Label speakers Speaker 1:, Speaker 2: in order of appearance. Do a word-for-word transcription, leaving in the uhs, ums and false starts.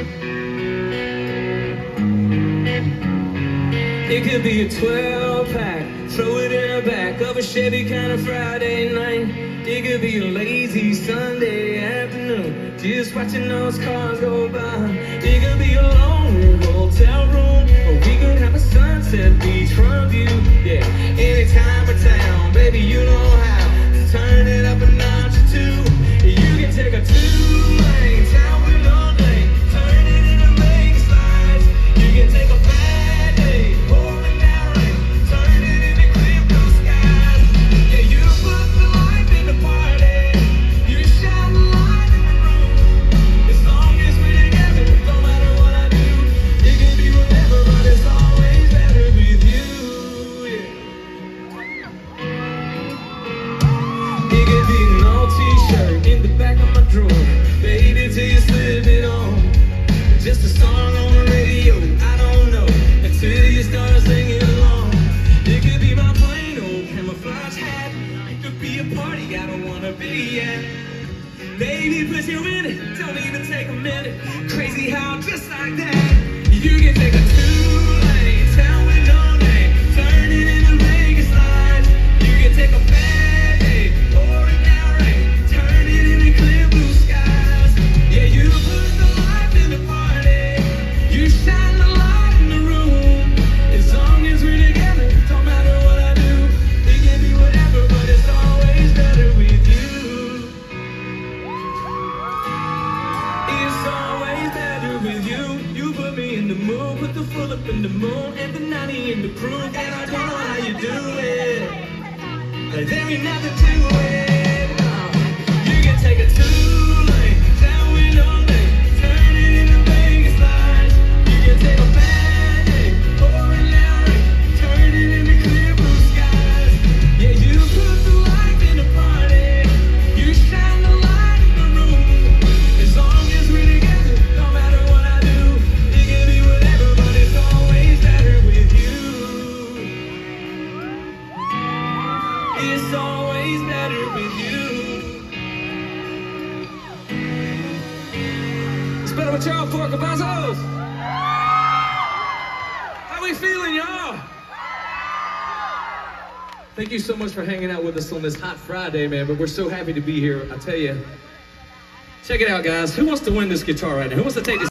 Speaker 1: It could be a twelve pack, throw it in the back of a Chevy kind of Friday night. It could be a lazy Sunday afternoon, just watching those cars go by. It could be a lonely hotel room, or we could have a sunset beachfront view. Yeah, any time of town, baby, you know how to turn it up a notch or two. You can take a two-lane town with no lane, turn it into Vegas lights. You can take a bad day, pouring down rain, turn it into clear blue skies. Yeah, you put the life in the party, you shine the light in the room. As long as we're together, no matter what I do, it can be whatever, but it's always better with you. Yeah. It could be no t-shirt in the back of my drawer, baby, till you slip it on. Just a song on the radio, I don't know, until you start singing along. It could be my plain old camouflage hat, it could be a party I don't wanna be at. Baby, put you in it, don't even take a minute. Crazy how just like that, you can take a two-lane town with no name, turn it into Vegas lights. You can take a bad day, pouring down rain, turn it into clear blue skies. Yeah, you put the life in the party, you shine the light in the room. As long as we're together, don't matter what I do, it can be whatever, but it's always better with you. It's always better with you. You put me in the mood, put the full up in the moon, and the ninety in the proof, and I don't know how you do it. There ain't nothing to it. No. You can take a two-lane down with no lane, turn it into Vegas lights. You can take a bad day, pouring down rain, turn it into clear blue skies. Yeah, you put the life in the party, you shine the light in the room. As long as we're together, no matter what I do, it can be whatever, but it's always better with you. It's always better with you. It's better with y'all, Fort Cavazos. How we feeling, y'all? Thank you so much for hanging out with us on this hot Friday, man. But we're so happy to be here. I tell you, check it out, guys. Who wants to win this guitar right now? Who wants to take this?